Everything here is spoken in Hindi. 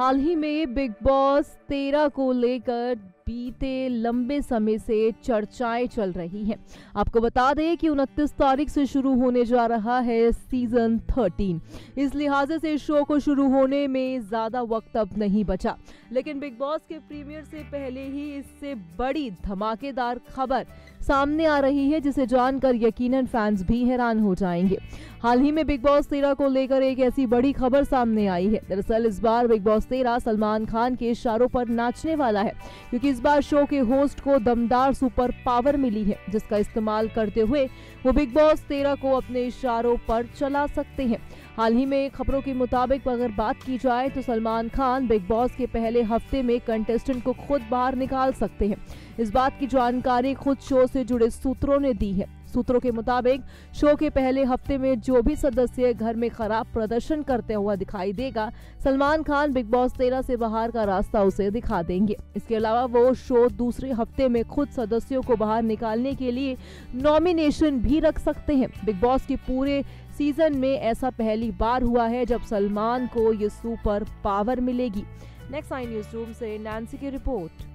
हाल ही में बिग बॉस 13 को लेकर बीते लंबे समय से चर्चाएं चल रही हैं। आपको बता दें कि 29 तारीख से शुरू होने जा रहा है सीजन 13। इस लिहाजे से शो को शुरू होने में ज्यादा वक्त अब नहीं बचा, लेकिन बिग बॉस के प्रीमियर से पहले ही इससे बड़ी धमाकेदार खबर सामने आ रही है, जिसे जानकर यकीनन फैंस भी हैरान हो जाएंगे। हाल ही में बिग बॉस 13 को लेकर एक ऐसी बड़ी खबर सामने आई है। दरअसल इस बार बिग बॉस 13 सलमान खान के इशारों पर नाचने वाला है, क्योंकि इस बार शो के होस्ट को दमदार सुपर पावर मिली है, जिसका इस्तेमाल करते हुए वो बिग बॉस 13 को अपने इशारों पर चला सकते हैं। हाल ही में खबरों के मुताबिक अगर बात की जाए तो सलमान खान बिग बॉस के पहले हफ्ते में कंटेस्टेंट को खुद बाहर निकाल सकते हैं। इस बात की जानकारी खुद शो से जुड़े सूत्रों ने दी है। सूत्रों के मुताबिक शो के पहले हफ्ते में जो भी सदस्य घर में खराब प्रदर्शन करते हुआ दिखाई देगा, सलमान खान बिग बॉस 13 से बाहर का रास्ता उसे दिखा देंगे। इसके अलावा वो शो दूसरे हफ्ते में खुद सदस्यों को बाहर निकालने के लिए नॉमिनेशन भी रख सकते हैं। बिग बॉस के पूरे सीजन में ऐसा पहली बार हुआ है जब सलमान को ये सुपर पावर मिलेगी। नेक्स्ट आई न्यूज रूम से नैन्सी की रिपोर्ट।